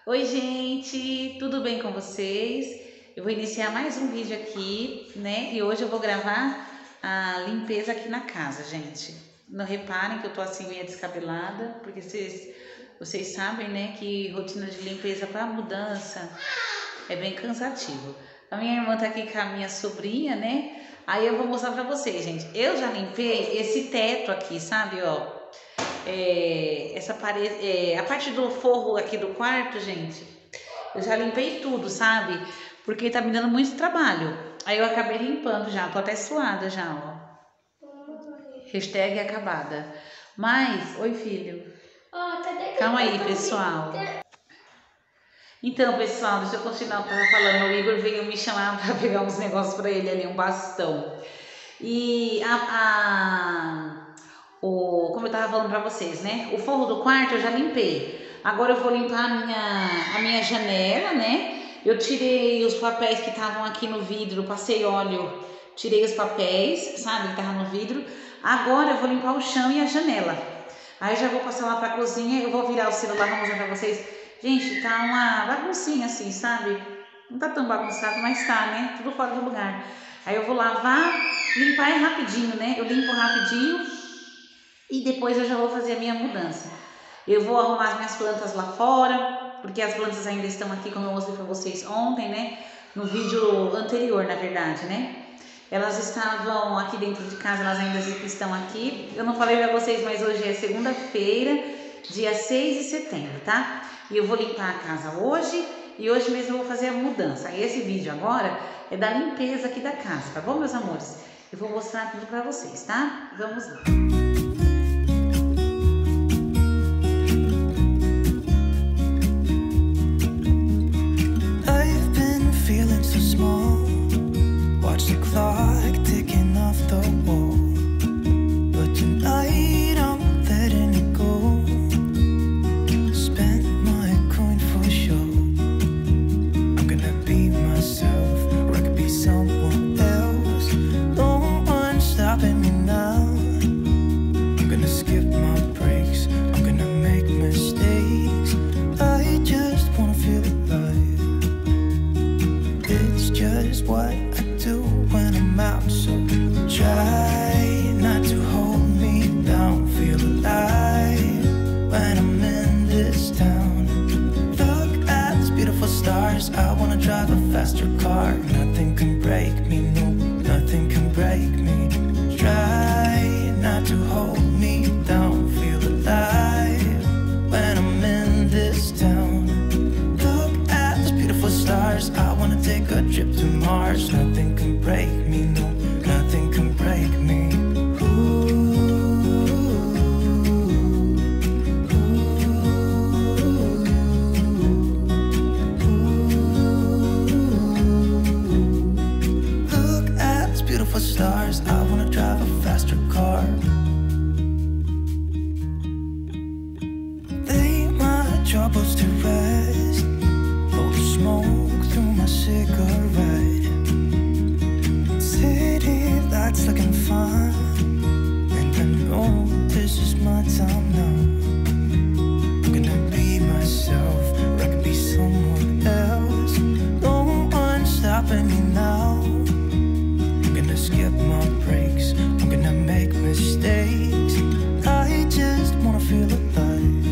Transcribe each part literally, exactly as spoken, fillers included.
Oi, gente, tudo bem com vocês? Eu vou iniciar mais um vídeo aqui, né? E hoje eu vou gravar a limpeza aqui na casa, gente. Não reparem que eu tô assim meio descabelada, porque vocês, vocês sabem, né, que rotina de limpeza para mudança é bem cansativo. A minha irmã tá aqui com a minha sobrinha, né? Aí eu vou mostrar pra vocês, gente. Eu já limpei esse teto aqui, sabe, ó. É, essa parede, é, a parte do forro aqui do quarto, gente, eu já limpei tudo, sabe? Porque tá me dando muito trabalho. Aí eu acabei limpando já, tô até suada já, ó. Hashtag acabada. Mas, oi filho. Calma aí, pessoal. Então, pessoal, deixa eu continuar o que eu tava falando. O Igor veio me chamar pra pegar uns negócios pra ele ali, um bastão. E a... a O, como eu tava falando pra vocês, né? O forro do quarto eu já limpei. Agora eu vou limpar a minha, a minha janela, né? Eu tirei os papéis que estavam aqui no vidro, passei óleo, tirei os papéis, sabe? Que tava no vidro. Agora eu vou limpar o chão e a janela. Aí eu já vou passar lá pra cozinha, eu vou virar o celular pra mostrar pra vocês. Gente, tá uma baguncinha assim, sabe? Não tá tão bagunçado, mas tá, né? Tudo fora do lugar. Aí eu vou lavar, limpar é rapidinho, né? Eu limpo rapidinho. E depois eu já vou fazer a minha mudança. Eu vou arrumar as minhas plantas lá fora, porque as plantas ainda estão aqui, como eu mostrei para vocês ontem, né? No vídeo anterior, na verdade, né? Elas estavam aqui dentro de casa, elas ainda estão aqui. Eu não falei para vocês, mas hoje é segunda-feira, dia seis de setembro, tá? E eu vou limpar a casa hoje e hoje mesmo eu vou fazer a mudança. E esse vídeo agora é da limpeza aqui da casa, tá bom, meus amores? Eu vou mostrar tudo para vocês, tá? Vamos lá. Watch the clock ticking off the wall, but tonight I'm letting it go. Spend my coin for sure. I'm gonna be myself, or I could be someone else. No one's stopping me now. I'm gonna skip my breaks, I'm gonna make mistakes. I just wanna feel alive. It's just what I do when I'm out, so try not to hold me down. Feel alive when I'm in this town. Look at these beautiful stars. I wanna drive a faster car. Nothing can break me, no, nothing can break me. Try not to hold me down. Feel alive when I'm in this town. Look at these beautiful stars. I wanna take a trip to Mars. Nothing can break me, no, nothing can break me. Ooh, ooh. Look at these beautiful stars. I wanna drive a faster car. Lay my troubles to rest. Blow the smoke through my cigarette. City lights looking fine, and I know this is my time now. I'm gonna be myself, or I could be someone else. No one's stopping me now. I'm gonna skip my breaks, I'm gonna make mistakes. I just wanna feel alive.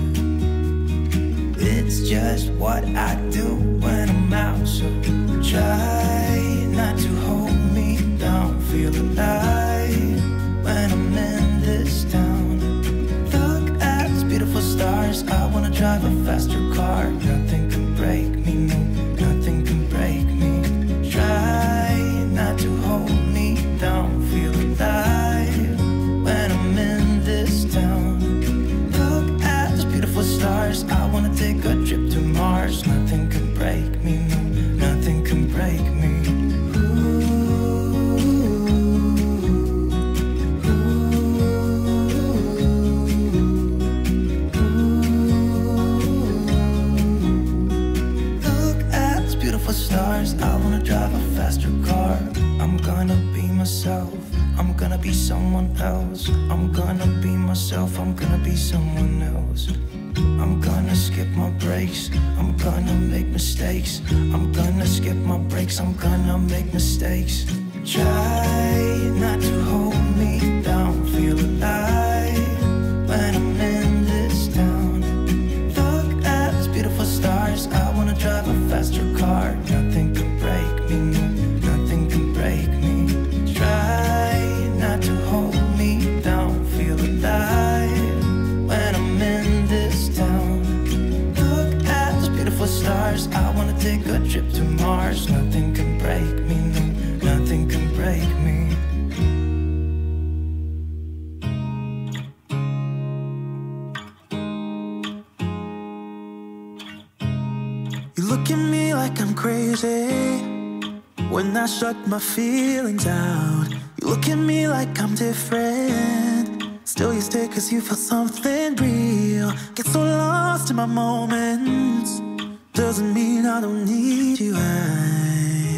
It's just what I do when I'm out, so try not to hold me down. Feel alive when I'm in this town. Look at these beautiful stars. I wanna drive a faster car. Nothing can break me, no, nothing can break me. Try not to hold me down. Feel alive when I'm in this town. Look at these beautiful stars. I wanna take a trip to Mars. Nothing can break me, no, nothing can break me. Stars, I wanna drive a faster car. I'm gonna be myself, I'm gonna be someone else. I'm gonna be myself, I'm gonna be someone else. I'm gonna skip my breaks, I'm gonna make mistakes. I'm gonna skip my breaks, I'm gonna make mistakes. Try not to hold me down, feel alive when I'm in this town. Look at these beautiful stars, I wanna drive a faster car. Nothing can break me, no, nothing can break me. Try not to hold me down, feel alive when I'm in this town. Look at those beautiful stars, I wanna take a trip to Mars. Nothing can break me, no, nothing can break me. You look at me like I'm crazy when I shut my feelings out. You look at me like I'm different, still you stay cause you feel something real. Get so lost in my moments, doesn't mean I don't need you. I,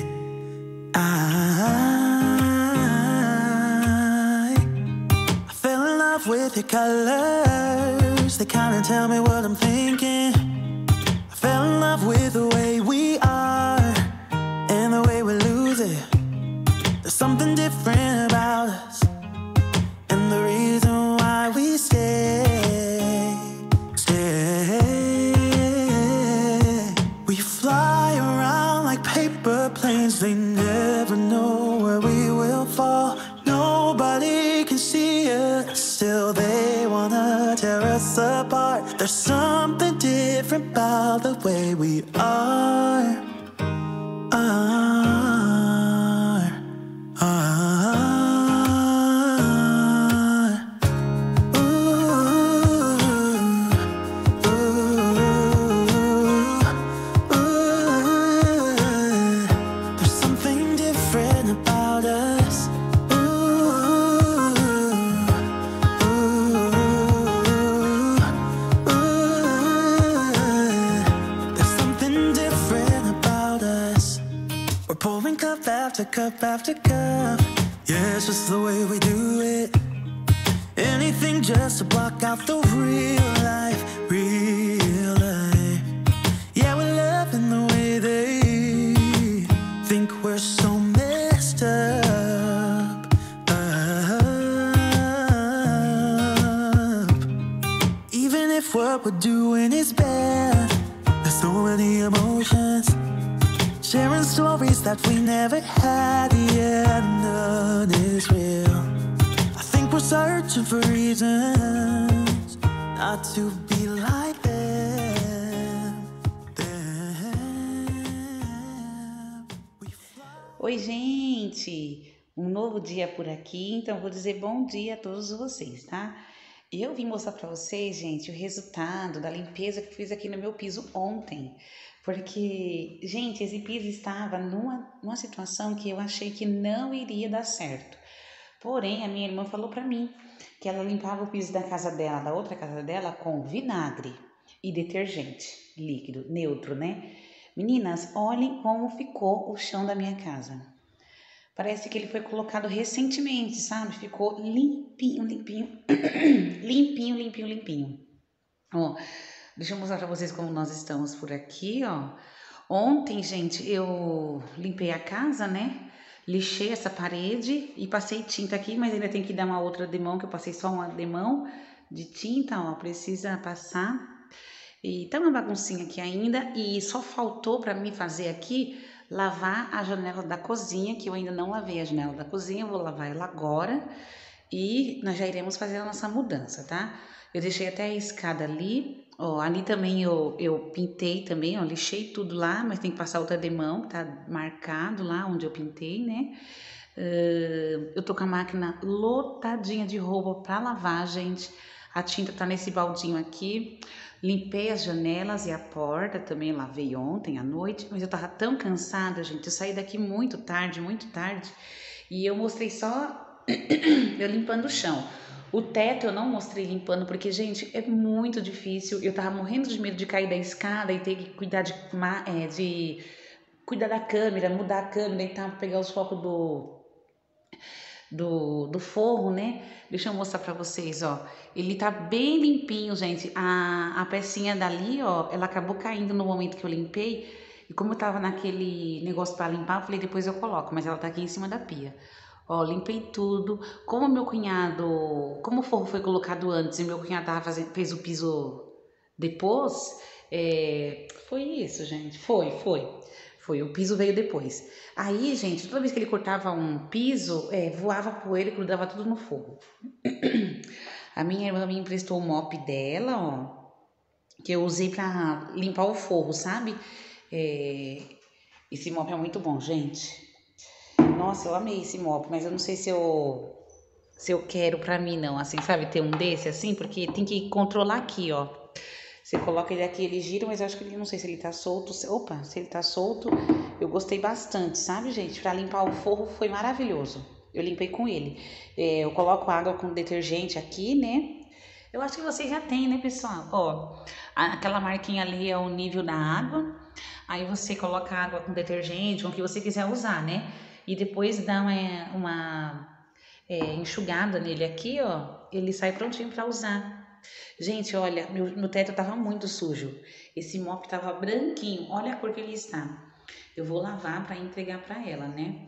I, I fell in love with your colors, they kinda tell me what I'm thinking. I fell in love with the way we are and the way we lose it. There's something different about us, and the reason why we stay, stay. We fly around like paper planes, they never know where we will fall. Nobody can see us, still they wanna tear us apart. There's something different about the way we are, are, are. Ooh, ooh, ooh. There's something different about us. Ooh, ooh, ooh. There's something different about us. We're pouring cup after cup after cup. Yeah, it's just the way we do it. Anything just to block out the real life, real life. Yeah, we're loving the way they think we're so messed up, up. Even if what we're doing is bad, there's so many emotions, sharing stories that we never had. Yeah, none is real. I think we're searching for reasons not to be like them, them. We fly. Oi, gente! Um novo dia por aqui, então vou dizer bom dia a todos vocês, tá? E eu vim mostrar pra vocês, gente, o resultado da limpeza que eu fiz aqui no meu piso ontem. Porque, gente, esse piso estava numa, numa situação que eu achei que não iria dar certo. Porém, a minha irmã falou pra mim que ela limpava o piso da casa dela, da outra casa dela, com vinagre e detergente líquido, neutro, né? Meninas, olhem como ficou o chão da minha casa. Parece que ele foi colocado recentemente, sabe? Ficou limpinho, limpinho, limpinho, limpinho, limpinho. Ó, deixa eu mostrar pra vocês como nós estamos por aqui, ó. Ontem, gente, eu limpei a casa, né? Lixei essa parede e passei tinta aqui, mas ainda tem que dar uma outra demão, que eu passei só uma demão de tinta, ó. Precisa passar. E tá uma baguncinha aqui ainda, e só faltou pra mim fazer aqui, lavar a janela da cozinha, que eu ainda não lavei a janela da cozinha, eu vou lavar ela agora e nós já iremos fazer a nossa mudança, tá? Eu deixei até a escada ali, ó, ali também eu, eu pintei também, ó, lixei tudo lá, mas tem que passar outra demão, que tá marcado lá onde eu pintei, né? Uh, eu tô com a máquina lotadinha de roupa pra lavar, gente. A tinta tá nesse baldinho aqui. Limpei as janelas e a porta, também lavei ontem à noite, mas eu tava tão cansada, gente, eu saí daqui muito tarde, muito tarde, e eu mostrei só eu limpando o chão. O teto eu não mostrei limpando, porque, gente, é muito difícil, eu tava morrendo de medo de cair da escada e ter que cuidar de, é, de cuidar da câmera, mudar a câmera e tal, pegar os focos do... do, do forro, né? Deixa eu mostrar pra vocês, ó. Ele tá bem limpinho, gente. A, a pecinha dali, ó, ela acabou caindo no momento que eu limpei. E como eu tava naquele negócio pra limpar, eu falei, depois eu coloco. Mas ela tá aqui em cima da pia. Ó, limpei tudo. Como meu cunhado... Como o forro foi colocado antes e meu cunhado tava fazendo, fez o piso depois... É, foi isso, gente. Foi, foi. Foi, o piso veio depois. Aí, gente, toda vez que ele cortava um piso, é, voava poeira e grudava tudo no forro. A minha irmã me emprestou o mop dela, ó, que eu usei pra limpar o forro, sabe? É, esse mop é muito bom, gente. Nossa, eu amei esse mop, mas eu não sei se eu, se eu quero pra mim, não, assim, sabe? Ter um desse, assim, porque tem que controlar aqui, ó. Você coloca ele aqui, ele gira, mas eu acho que ele, não sei se ele tá solto. Opa, se ele tá solto, eu gostei bastante, sabe, gente? Pra limpar o forro foi maravilhoso. Eu limpei com ele. É, eu coloco água com detergente aqui, né? Eu acho que vocês já tem, né, pessoal? Ó, aquela marquinha ali é o nível da água. Aí você coloca água com detergente, com o que você quiser usar, né? E depois dá uma, uma é, enxugada nele aqui, ó. Ele sai prontinho pra usar. Gente, olha, meu, meu teto tava muito sujo. Esse mop tava branquinho. Olha a cor que ele está. Eu vou lavar pra entregar pra ela, né?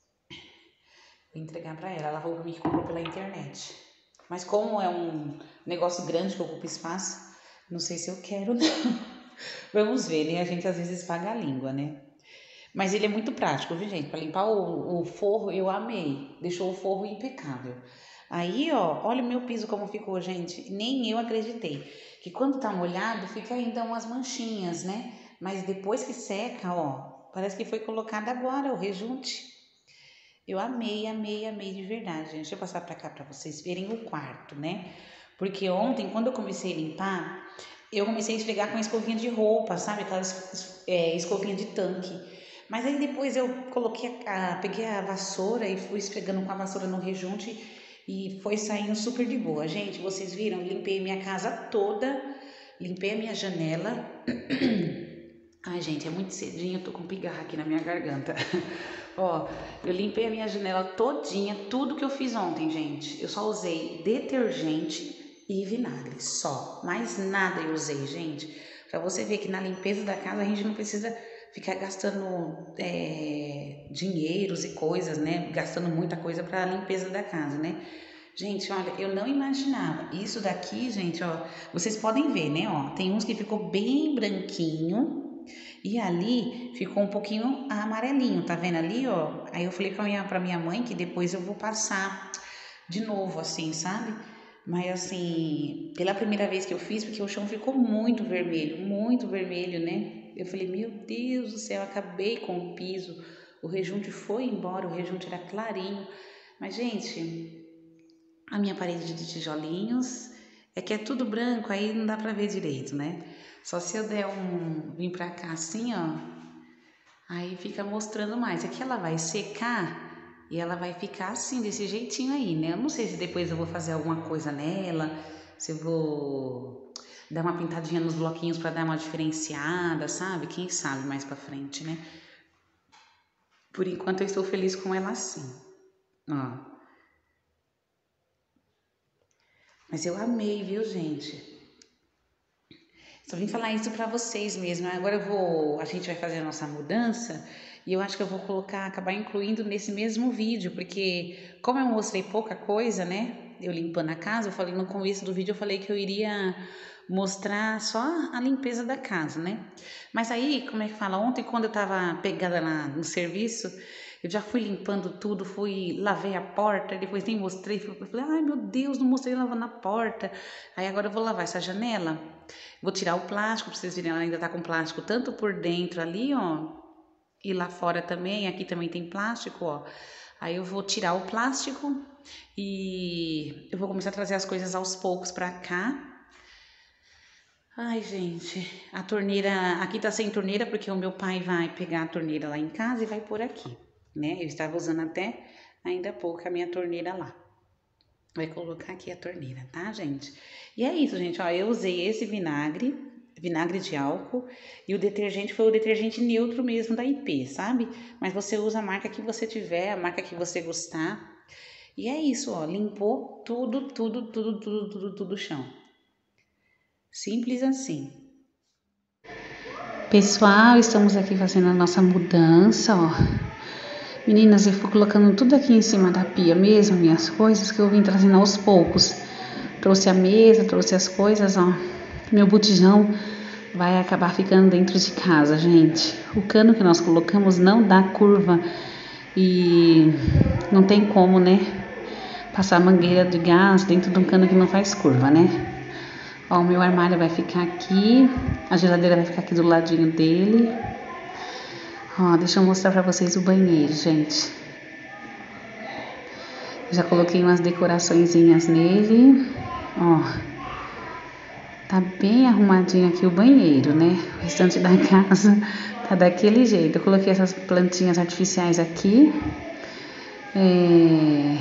Vou entregar pra ela. Ela falou pra mim que comprou pela internet. Mas como é um negócio grande que ocupa espaço, não sei se eu quero, não. Vamos ver, né? A gente às vezes paga a língua, né? Mas ele é muito prático, viu, gente? Pra limpar o, o forro, eu amei. Deixou o forro impecável. Aí, ó, olha o meu piso como ficou, gente. Nem eu acreditei. Que quando tá molhado, fica ainda umas manchinhas, né? Mas depois que seca, ó, parece que foi colocado agora o rejunte. Eu amei, amei, amei de verdade, gente. Deixa eu passar pra cá pra vocês verem o quarto, né? Porque ontem, quando eu comecei a limpar, eu comecei a esfregar com a escovinha de roupa, sabe? Aquela é, escovinha de tanque. Mas aí depois eu coloquei a, peguei a vassoura e fui esfregando com a vassoura no rejunte. E foi saindo super de boa. Gente, vocês viram? Limpei minha casa toda. Limpei a minha janela. Ai, gente, é muito cedinho. Eu tô com pigarra aqui na minha garganta. Ó, eu limpei a minha janela todinha. Tudo que eu fiz ontem, gente. Eu só usei detergente e vinagre. Só. Mais nada eu usei, gente. Pra você ver que na limpeza da casa a gente não precisa ficar gastando é, dinheiros e coisas, né? Gastando muita coisa para a limpeza da casa, né? Gente, olha, eu não imaginava. Isso daqui, gente, ó, vocês podem ver, né? Ó, tem uns que ficou bem branquinho e ali ficou um pouquinho amarelinho, tá vendo ali, ó? Aí eu falei pra minha, pra minha mãe que depois eu vou passar de novo, assim, sabe? Mas assim, pela primeira vez que eu fiz, porque o chão ficou muito vermelho, muito vermelho, né? Eu falei, meu Deus do céu, acabei com o piso. O rejunte foi embora, o rejunte era clarinho. Mas, gente, a minha parede de tijolinhos é que é tudo branco, aí não dá pra ver direito, né? Só se eu der um... vim pra cá assim, ó, aí fica mostrando mais. Aqui ela vai secar e ela vai ficar assim, desse jeitinho aí, né? Eu não sei se depois eu vou fazer alguma coisa nela, se eu vou dar uma pintadinha nos bloquinhos para dar uma diferenciada, sabe? Quem sabe mais pra frente, né? Por enquanto eu estou feliz com ela assim, ó. Mas eu amei, viu, gente? Só vim falar isso pra vocês mesmo. Agora eu vou, a gente vai fazer a nossa mudança e eu acho que eu vou colocar, acabar incluindo nesse mesmo vídeo, porque como eu mostrei pouca coisa, né? Eu limpando a casa, eu falei no começo do vídeo, eu falei que eu iria mostrar só a limpeza da casa, né? Mas aí, como é que fala? Ontem, quando eu tava pegada lá no serviço, eu já fui limpando tudo, fui, lavei a porta, depois nem mostrei, falei, ai meu Deus, não mostrei lavando a porta. Aí agora eu vou lavar essa janela, vou tirar o plástico, pra vocês verem, ela ainda tá com plástico tanto por dentro ali, ó, e lá fora também, aqui também tem plástico, ó. Aí eu vou tirar o plástico e eu vou começar a trazer as coisas aos poucos pra cá. Ai, gente, a torneira, aqui tá sem torneira porque o meu pai vai pegar a torneira lá em casa e vai pôr aqui, né? Eu estava usando até ainda há pouco a minha torneira lá. Vai colocar aqui a torneira, tá, gente? E é isso, gente, ó, eu usei esse vinagre, vinagre de álcool, e o detergente foi o detergente neutro mesmo da I P, sabe? Mas você usa a marca que você tiver, a marca que você gostar. E é isso, ó, limpou tudo, tudo, tudo, tudo, tudo, tudo o chão. Simples assim. Pessoal, estamos aqui fazendo a nossa mudança, ó. Meninas, eu fui colocando tudo aqui em cima da pia mesmo, minhas coisas que eu vim trazendo aos poucos. Trouxe a mesa, trouxe as coisas, ó. Meu botijão vai acabar ficando dentro de casa, gente. O cano que nós colocamos não dá curva e não tem como, né? Passar mangueira de gás dentro de um cano que não faz curva, né? Ó, o meu armário vai ficar aqui, a geladeira vai ficar aqui do ladinho dele. Ó, deixa eu mostrar pra vocês o banheiro, gente. Já coloquei umas decoraçõezinhas nele. Ó, tá bem arrumadinho aqui o banheiro, né? O restante da casa tá daquele jeito. Eu coloquei essas plantinhas artificiais aqui. É...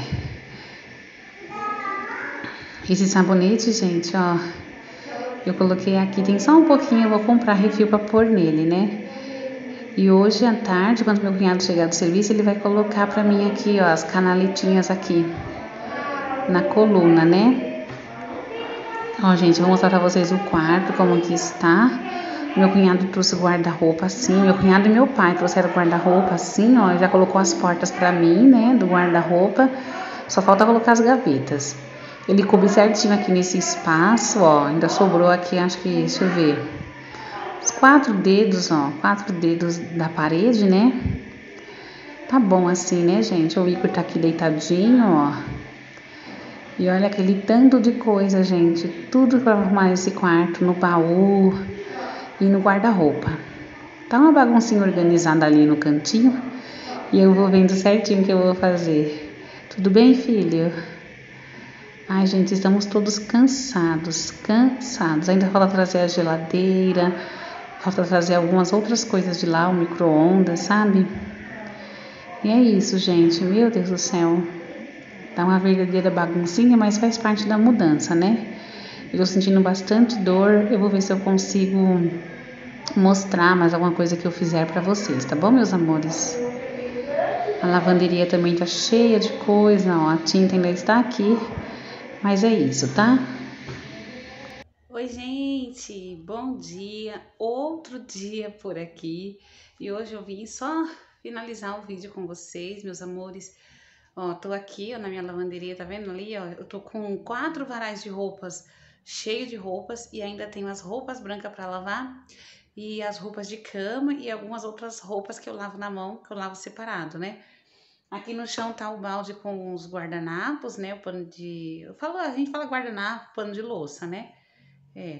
Esse sabonete, gente, ó, eu coloquei aqui, tem só um pouquinho, eu vou comprar refil pra pôr nele, né? E hoje à tarde, quando meu cunhado chegar do serviço, ele vai colocar pra mim aqui, ó, as canaletinhas aqui na coluna, né? Ó, gente, vou mostrar pra vocês o quarto, como que está. Meu cunhado trouxe o guarda-roupa assim, meu cunhado e meu pai trouxeram o guarda-roupa assim, ó, já colocou as portas pra mim, né, do guarda-roupa. Só falta colocar as gavetas. Ele coube certinho aqui nesse espaço, ó, ainda sobrou aqui, acho que, deixa eu ver, os quatro dedos, ó, quatro dedos da parede, né? Tá bom assim, né, gente? O Igor tá aqui deitadinho, ó. E olha aquele tanto de coisa, gente, tudo pra arrumar esse quarto, no baú e no guarda-roupa. Tá uma baguncinha organizada ali no cantinho e eu vou vendo certinho o que eu vou fazer. Tudo bem, filho? Ai, gente, estamos todos cansados, cansados. Ainda falta trazer a geladeira, falta trazer algumas outras coisas de lá, o micro-ondas, sabe? E é isso, gente. Meu Deus do céu. Tá uma verdadeira baguncinha, mas faz parte da mudança, né? Eu tô sentindo bastante dor. Eu vou ver se eu consigo mostrar mais alguma coisa que eu fizer pra vocês, tá bom, meus amores? A lavanderia também tá cheia de coisa, ó. A tinta ainda está aqui. Mas é isso, tá? Oi, gente! Bom dia! Outro dia por aqui. E hoje eu vim só finalizar o vídeo com vocês, meus amores. Ó, tô aqui, ó, na minha lavanderia, tá vendo ali, ó? Eu tô com quatro varais de roupas, cheio de roupas. E ainda tenho as roupas brancas pra lavar. E as roupas de cama e algumas outras roupas que eu lavo na mão, que eu lavo separado, né? Aqui no chão tá o balde com os guardanapos, né? O pano de... Eu falo, a gente fala guardanapo, pano de louça, né? É.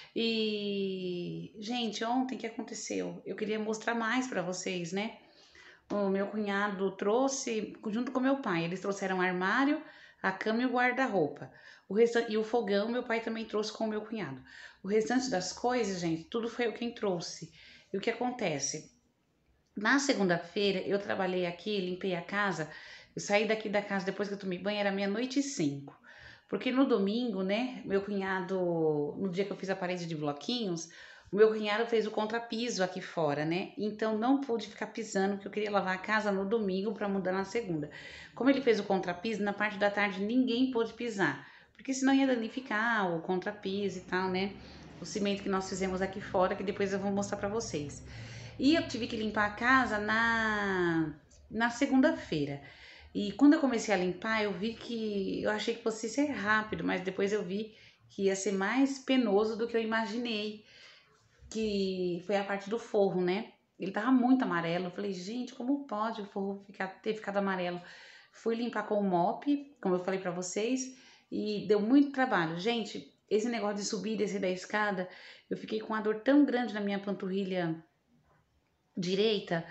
E... Gente, ontem o que aconteceu? Eu queria mostrar mais pra vocês, né? O meu cunhado trouxe, junto com meu pai, eles trouxeram o armário, a cama e o guarda-roupa. O restante... E o fogão, meu pai também trouxe com o meu cunhado. O restante das coisas, gente, tudo foi eu quem trouxe. E o que acontece? Na segunda-feira, eu trabalhei aqui, limpei a casa. Eu saí daqui da casa depois que eu tomei banho, era meia-noite e cinco. Porque no domingo, né, meu cunhado, no dia que eu fiz a parede de bloquinhos, o meu cunhado fez o contrapiso aqui fora, né? Então não pude ficar pisando, porque eu queria lavar a casa no domingo para mudar na segunda. Como ele fez o contrapiso, na parte da tarde ninguém pôde pisar, porque senão ia danificar o contrapiso e tal, né? O cimento que nós fizemos aqui fora, que depois eu vou mostrar para vocês. E eu tive que limpar a casa na, na segunda-feira. E quando eu comecei a limpar, eu vi que... Eu achei que fosse ser rápido, mas depois eu vi que ia ser mais penoso do que eu imaginei. Que foi a parte do forro, né? Ele tava muito amarelo. Eu falei, gente, como pode o forro ficar, ter ficado amarelo? Fui limpar com o mop, como eu falei pra vocês, e deu muito trabalho. Gente, esse negócio de subir e descer da escada, eu fiquei com uma dor tão grande na minha panturrilha direita,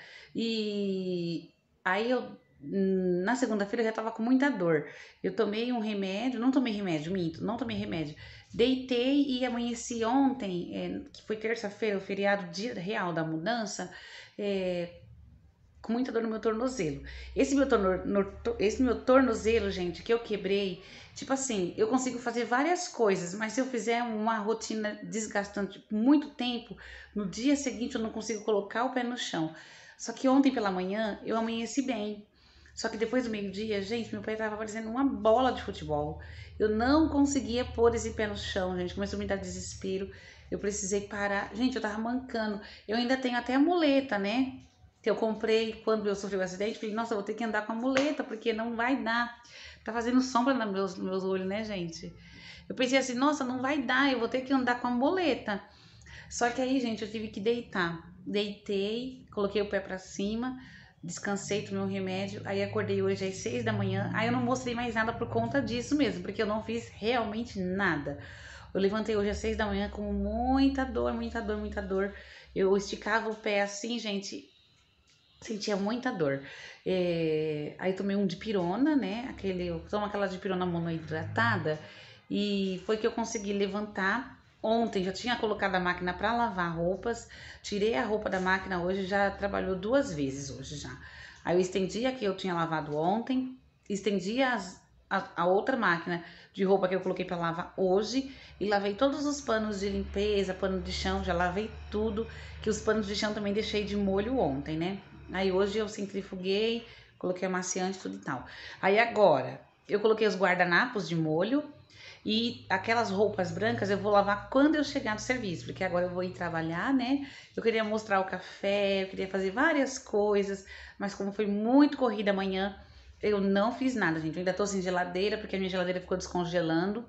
e aí eu na segunda-feira eu já tava com muita dor. Eu tomei um remédio, não tomei remédio, minto, não tomei remédio. Deitei e amanheci ontem, é, que foi terça-feira, o feriado dia real da mudança, é, com muita dor no meu tornozelo. Esse meu, torno, no, esse meu tornozelo, gente, que eu quebrei, tipo assim, eu consigo fazer várias coisas, mas se eu fizer uma rotina desgastante muito tempo, no dia seguinte eu não consigo colocar o pé no chão. Só que ontem pela manhã eu amanheci bem. Só que depois do meio-dia, gente, meu pé tava parecendo uma bola de futebol. Eu não conseguia pôr esse pé no chão, gente. Começou a me dar desespero. Eu precisei parar. Gente, eu tava mancando. Eu ainda tenho até a muleta, né? Que eu comprei quando eu sofri o acidente. Falei, nossa, eu vou ter que andar com a muleta, porque não vai dar. Tá fazendo sombra nos meus, nos meus olhos, né, gente? Eu pensei assim, nossa, não vai dar, eu vou ter que andar com a muleta. Só que aí, gente, eu tive que deitar. Deitei, coloquei o pé pra cima, descansei, tomei um remédio. Aí acordei hoje às seis da manhã. Aí eu não mostrei mais nada por conta disso mesmo, porque eu não fiz realmente nada. Eu levantei hoje às seis da manhã com muita dor, muita dor, muita dor. Eu esticava o pé assim, gente, sentia muita dor. É, aí tomei um dipirona, né? Aquele, eu tomo aquela dipirona monoidratada. E foi que eu consegui levantar. Ontem já tinha colocado a máquina para lavar roupas. Tirei a roupa da máquina hoje, já trabalhou duas vezes hoje já. Aí eu estendi a que eu tinha lavado ontem. Estendi as, a, a outra máquina de roupa que eu coloquei para lavar hoje. E lavei todos os panos de limpeza, pano de chão, já lavei tudo. Que os panos de chão também deixei de molho ontem, né? Aí hoje eu centrifuguei, coloquei amaciante e tudo e tal. Aí agora, eu coloquei os guardanapos de molho e aquelas roupas brancas eu vou lavar quando eu chegar no serviço, porque agora eu vou ir trabalhar, né? Eu queria mostrar o café, eu queria fazer várias coisas, mas como foi muito corrida amanhã, eu não fiz nada, gente. Eu ainda tô sem geladeira, porque a minha geladeira ficou descongelando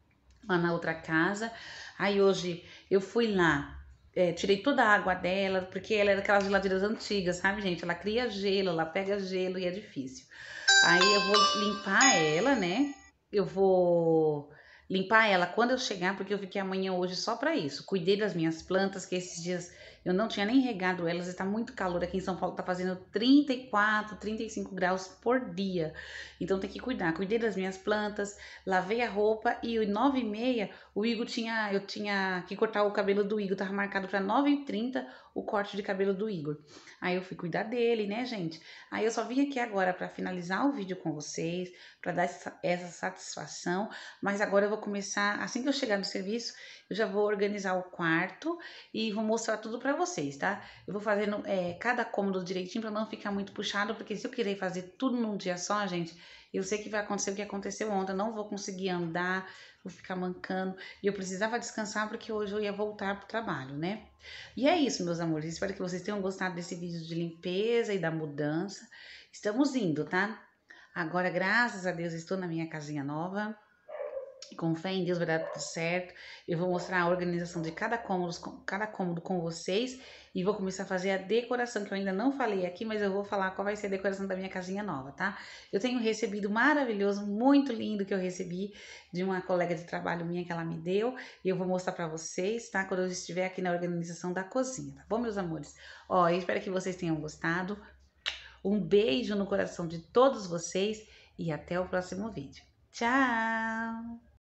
lá na outra casa. Aí hoje eu fui lá. É, tirei toda a água dela, porque ela é daquelas geladeiras antigas, sabe, gente? Ela cria gelo, ela pega gelo e é difícil. Aí eu vou limpar ela, né? Eu vou limpar ela quando eu chegar, porque eu fiquei amanhã hoje só pra isso. Cuidei das minhas plantas, que esses dias eu não tinha nem regado elas, e tá muito calor aqui em São Paulo, tá fazendo trinta e quatro, trinta e cinco graus por dia. Então tem que cuidar. Cuidei das minhas plantas, lavei a roupa e às nove e meia o Igor tinha, eu tinha que cortar o cabelo do Igor, tava marcado para nove e trinta o corte de cabelo do Igor. Aí eu fui cuidar dele, né, gente? Aí eu só vim aqui agora para finalizar o vídeo com vocês, para dar essa, essa satisfação, mas agora eu vou começar, assim que eu chegar no serviço, eu já vou organizar o quarto e vou mostrar tudo para vocês, tá? Eu vou fazendo é, cada cômodo direitinho para não ficar muito puxado, porque se eu querer fazer tudo num dia só, gente, eu sei que vai acontecer o que aconteceu ontem, eu não vou conseguir andar, vou ficar mancando, e eu precisava descansar porque hoje eu ia voltar pro trabalho, né? E é isso, meus amores, espero que vocês tenham gostado desse vídeo de limpeza e da mudança. Estamos indo, tá? Agora, graças a Deus, estou na minha casinha nova. Com fé em Deus vai dar tudo certo. Eu vou mostrar a organização de cada cômodo, cada cômodo com vocês. E vou começar a fazer a decoração, que eu ainda não falei aqui, mas eu vou falar qual vai ser a decoração da minha casinha nova, tá? Eu tenho recebido maravilhoso, muito lindo que eu recebi de uma colega de trabalho minha que ela me deu. E eu vou mostrar pra vocês, tá? Quando eu estiver aqui na organização da cozinha, tá bom, meus amores? Ó, eu espero que vocês tenham gostado. Um beijo no coração de todos vocês e até o próximo vídeo. Tchau!